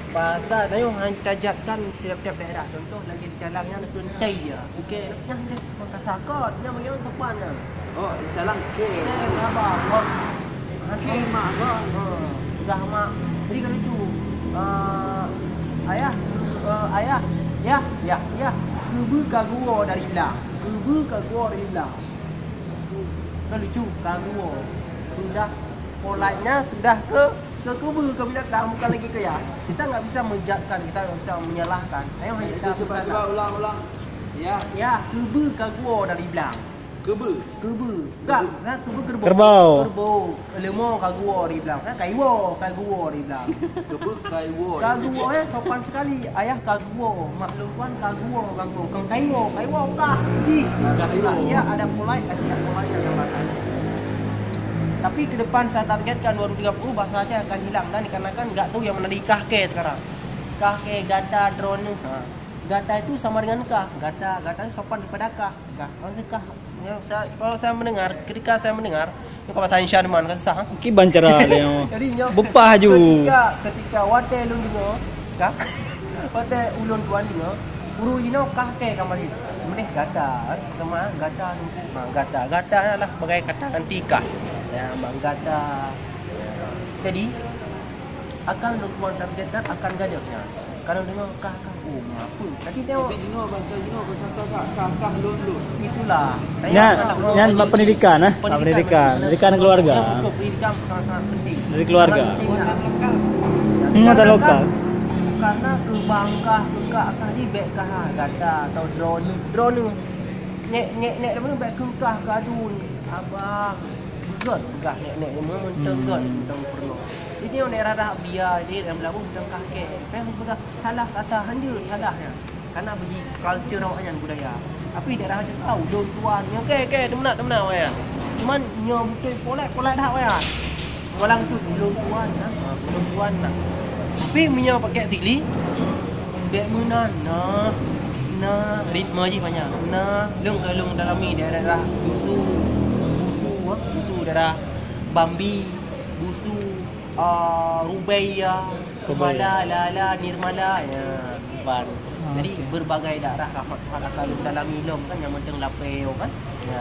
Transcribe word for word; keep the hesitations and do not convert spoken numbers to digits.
Pasal tayo hang tajatkan setiap-tiap daerah. Contoh lagi calangnya nak kentai ya. Okey, nak dia pakai sakot, dia bagi orang sopan ya. Oh, calang ke. Eh, abang, wah. Ke mak bang. Ha, dah mak. Jadi kalau lucu. Uh, ayah, uh, ayah, ya, ya, ya. Kubu kaguo dari belah. Kubu kaguo dari belah. Kan lucu, kaguo. Sudah polanya sudah ke ke kubu ke binatang, bukan lagi ke ya. Kita enggak bisa menjatkan, kita enggak bisa menyalahkan. Ayo Ya, kita itu coba coba ulang ulang. Ya. Ya, kubu kaguo dari belah. Kebe. Kubu. Enggak, kan kubu kerbau. Kerbau. Kerbau. Lemong kaguo dari belah. Kan kaiwo, kaguo dari belah. Kebe kaiwo. Kaguo ya sopan sekali. Ayah kaguo, maklum tuan kaguo, kaguo. Kang kaiwo, kaiwo kah? Di. Kaiwo. Ya, ada polite, ada polite dalam bahasa. Tapi ke depan saya targetkan dua ribu tiga puluh bahasa Aceh akan hilang dan dikarenakan enggak tahu yang mana di kahke sekarang. Kahke, gata, drone. Ha. Gata itu sama dengan kah. Gata, gata itu sopan daripada kah. Kah. Maksud kah. Ya, saya, kalau saya mendengar, ketika saya mendengar, itu bahasa Insya man kan sah. Ki bancara le. Jadi nyo. Bepah ju. Ketika ketika wate ulun dingo, kah? Wate ulun tuan dingo, guru dino kahke kamari. Meneh gata, sama gata nunggu. Ha, gata, gata adalah bagai kata antika. Ya, Manggata. Jadi akan tuan targetkan akan gadaknya. Kalau dengar kah kah oh apa? Tadi tengok Tapi jino bahasa jino bahasa kah kah kah lun lun. itulah. Nya nya pendidikan ah, pendidikan, pendidikan keluarga. Ya, betul, pendidikan sangat penting. Dari keluarga. Sangat penting, Bukan nak. lokal. Hmm, ada lokal. Karena kebangkah kekak akan di back kah gata atau drone. Drone. Nek nek nek mana back kekah kadun. Abang God, gah nek-nek semua mentang God, mentang perlu. Jadi orang daerah dah biar dia dalam lagu mentang kakek. Kan bukan salah kata hanya salahnya. Karena bagi culture awaknya budaya. Tapi daerah dia tahu don tuan. Okey okey, demenak demenak waya. Cuman nyo betul polite-polite dah waya. Walang tu don tuan nah. Don tuan nah. Tapi minyak pakai sigli. Bek menan nah. Nah, ritme je banyak. Nah, lung ke lung dalami daerah dusu. Busu daerah Bambi, Busu, uh, Rubaya, Kumala, Lala, Nirmala, ya, Ban. Jadi berbagai daerah rahmat akan dalam ilmu kan yang penting lapeo kan. Ya.